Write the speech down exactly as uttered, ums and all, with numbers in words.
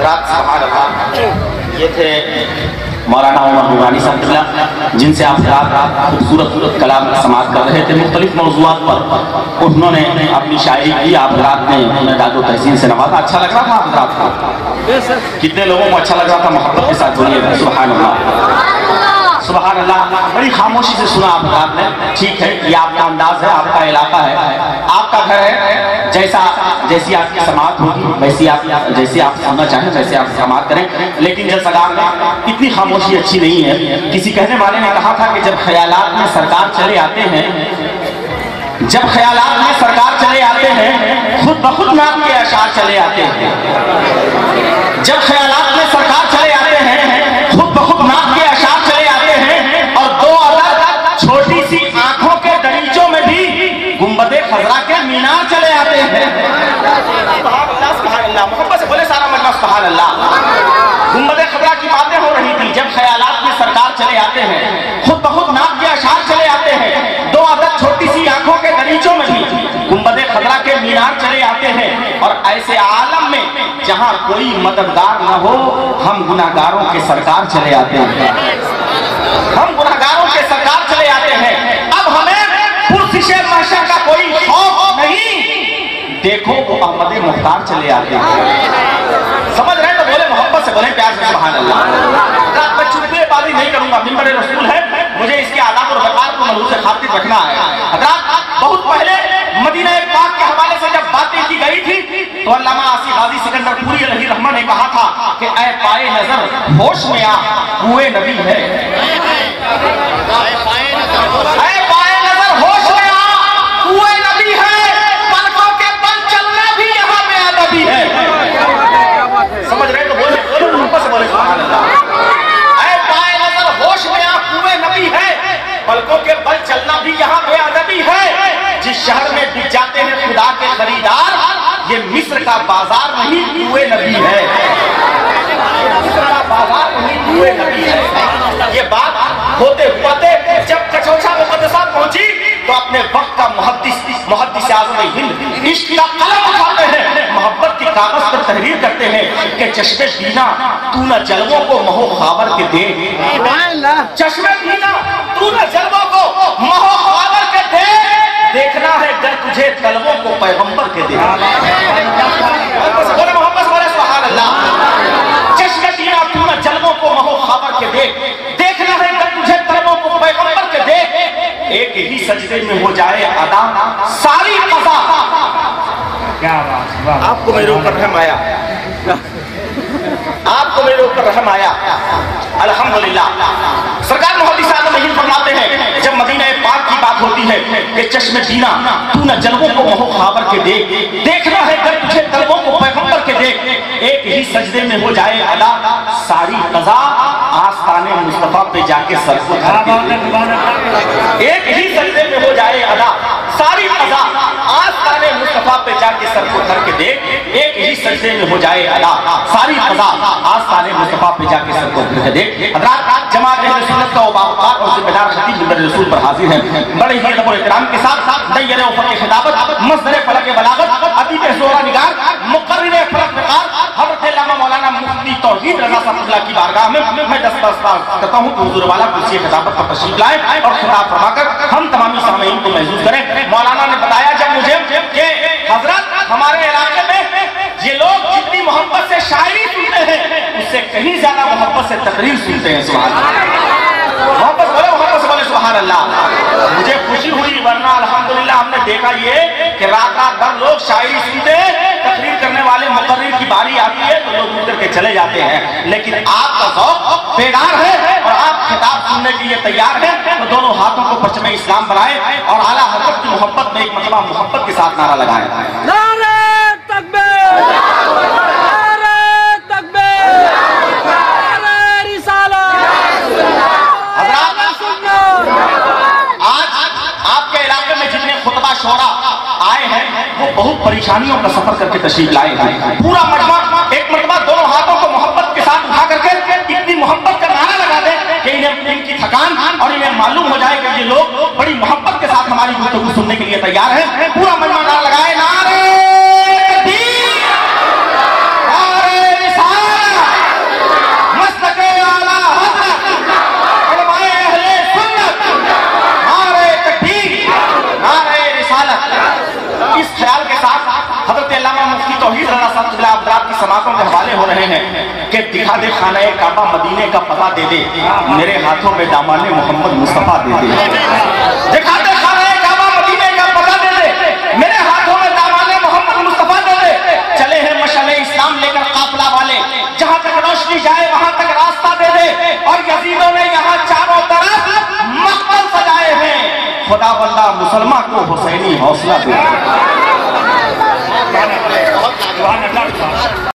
سبحان اللہ، یہ تھے مولانا عمر نورانی صاحب جن سے آپ رات خوبصورت کلام سماعت کر رہے تھے مختلف موضوعات پر. انہوں نے اپنی شاعری کی، آپ رات نے انہیں داد و تحسین سے نوازا. اچھا لگ رہا تھا آپ رات کو؟ کتنے لوگوں کو اچھا لگ رہا تھا؟ محبت کے ساتھ بولیے سبحان اللہ سبحان اللہ. بڑی خاموشی سے سنا آپ رات نے. ٹھیک ہے، یہ آپ کا انداز ہے، آپ کا علاقہ ہے، آپ کا گھر ہے. جیسا جیسی آپ کی سماعت ہوگی ویسی آپ جیسے آپ سننا چاہیں ویسے آپ سماعت کریں. لیکن جب سلام میں اتنی خاموشی اچھی نہیں ہے. کسی کہنے والے نے کہا تھا کہ جب خیالات میں سرکار چلے آتے ہیں جب خیالات میں سرکار چلے آتے ہیں خود بخود نام کے اشعار چلے آتے ہیں. جب خیالات میں سرکار چلے آتے ہیں خود بخود نام کے اشعار چلے آتے ہیں. اور دو عدد چھوٹی سی آنکھوں کے دریچوں میں بھی گنبد خضرا کے مینار چلے آتے ہیں. سبحان اللہ سبحان اللہ. محبت سے بولے سارا مجمع سبحان اللہ. گنبد خضرا کی باتیں ہو رہی تھی. جب خیالات میں سرکار چلے آتے ہیں خود بخود نام کے اشعار چلے آتے ہیں. دو عدد چھوٹی سی آنکھوں کے دریچوں میں بھی گنبد خضرا کے مینار چلے آتے ہیں. اور ایسے عالم میں جہاں کوئی مددگار نہ ہو ہم گناہگاروں کے سرکار چلے آتے ہیں. ہم گناہگاروں کے سرکار چلے آتے ہیں. اب ہمیں پرسش محشر کا کوئی خوف نہیں. دیکھو وہ احمد مختار چلے آتے ہیں. سمجھ رہے ہیں تو بولے محبت سے بولے پیار سے سبحان اللہ. رات میں چپلے بازی نہیں کروں گا، منبر رسول ہے، مجھے اس کے آداب اور وقار کو ملحوظ خاطر رکھنا ہے. حضرات بہت پہلے مدینہ پاک کے حوالے سے جب باتیں کی گئی تھی تو علامہ آصف غازی سکندر پوری علیہ رحمہ نے کہا تھا کہ اے پائے نظر ہوش میں آ کوئے نبی ہے. اے پائے نظر ہوش میں آ کوئے نبی ہے. پلکوں کے بل چلنا بھی یہاں میں ادبی ہے. سمجھ رہے تو بولے محبت سے بولے سبحان اللہ. اے پائے نظر ہوش میں آ کوئے نبی ہے. پلکوں کے بل چلنا بھی یہاں بے ادبی ہے. جس شہر میں بک جاتے ہیں خدا کے خریدار یہ مصر کا بازار نہیں کوئے نبی ہے. مصر کا بازار نہیں کوئے نبی ہے. یہ بات ہوتے ہوتے جب کچوچا مقدسہ پہنچی تو اپنے وقت کا محدث محدث اعظم ہند عشق کا قلم اٹھاتے ہیں، محبت کی کاغذ پر تحریر کرتے ہیں کہ چشم بینا تو نہ جلووں کو مہو خاور کے دے. چشم بینا تو نہ جلووں کو مہو خاور کے دے. دیکھنا ہے گر تجھے طلبوں کو پیغمبر کے دے. بولے محبت بولے سبحان اللہ. چشم بینا تو نہ جلووں کو مہو خاور کے دے. دیکھنا ہے گر تجھے طلبوں کو پیغمبر کے دے. ایک ہی سجدے میں ہو جائے ادا ساری قضا. آپ کو میرے اوپر رحم آیا، آپ کو میرے اوپر رحم آیا الحمدللہ. سرکار محدث اعظم ہند فرماتے ہیں جب مدینہ پاک کی بات ہوتی ہے کہ چشم بینا تو نہ جلووں کو مہو خاور کے دے. دیکھنا ہے گر تجھے طلبوں کو پیغمبر کے دے. ایک ہی سجدے میں ہو جائے ادا ساری قضا آستان مصطفیٰ پہ جا کے سر کو دھر کے دے. ایک ہی سجدے میں ہو جائے ادا ساری قضا آستان مصطفیٰ پہ جا کے سر کو دھر کے دے. ایک ہی سجدے میں ہو جائے ادا ساری قضا آستان مصطفیٰ پہ جا کے سر کو دھر کے دے. حضرات جماعت اہل سنت کا وباوقار اور ذمہ دار خطیب منبر رسول پر حاضر ہے. بڑے ہی ادب و احترام کے ساتھ دیر افق خطابت، مصدر فلک بلاغت، ادیب زہرا نگار، مقرر فلک نقار حضرت علامہ مولانا مفتی توحید رضا صاحب اللہ کی بارگاہ میں میں دستبردار کرتا ہوں کہ حضور والا کرسی خطابت پر تشریف لائیں اور خطاب فرما کر ہم تمامی سامعین کو محظوظ کریں. مولانا نے بتایا جب مجھے کہ حضرت ہمارے علاقے میں یہ لوگ جتنی محبت سے شاعری سنتے ہیں اس سے کہیں زیادہ محبت سے تقریر سنتے ہیں. سبحان اللہ. محبت بولے محبت سے بولے سبحان اللہ. مجھے خوشی ہوئی ورنہ الحمدللہ ہم نے دیکھا یہ کہ رات رات بھر لوگ شاعری سنتے ہیں، تقریر کرنے والے مقرر کی باری آتی ہے تو لوگ اٹھ کر کے چلے جاتے ہیں. لیکن آپ کا ذوق بیدار ہے اور آپ خطاب سننے کے لیے تیار ہیں تو دونوں ہاتھوں کو پرچم اسلام بنائیں اور اعلیٰ حضرت کی محبت میں ایک مرتبہ محبت کے ساتھ نعرہ لگائیں. نعرہ تکبیر، نعرہ تکبیر، نعرہ رسالت. حضرات آج آپ کے علاقے میں جتنے خطبہ شعرا آئے ہیں وہ بہت پریشانیوں کا سفر کر کے تشریف لائے ہیں. پورا مجمع ایک مرتبہ دونوں ہاتھوں کو محبت کے ساتھ اٹھا کر کے اتنی محبت کا نعرہ لگا دیں کہ انہیں ان کی تھکان اور انہیں معلوم ہو جائے کہ یہ لوگ بڑی محبت کے ساتھ ہماری گفتگو سننے کے لیے تیار ہیں. پورا مجمع نعرہ لگائے نعرہ تکبیر، نعرہ رسالت. توحید رضا صاحب قبلہ ابرار کی سماعتوں کے حوالے ہو رہے ہیں کہ دکھا دے خانہ کعبہ مدینے کا پتہ دے دے، میرے ہاتھوں میں دامان محمد مصطفیٰ دے دے۔ دکھا دے خانہ کعبہ مدینے کا پتہ دے دے، میرے ہاتھوں میں دامان محمد مصطفیٰ دے دے۔ چلے ہیں مشعل اسلام لے کر قافلہ والے، جہاں تک روشنی جائے وہاں تک راستہ دے دے، اور یزیدوں نے یہاں چاروں طرف مقبر سجائے ہیں، خدا بندہ مسلمان کو حسینی حوصلہ دے دے۔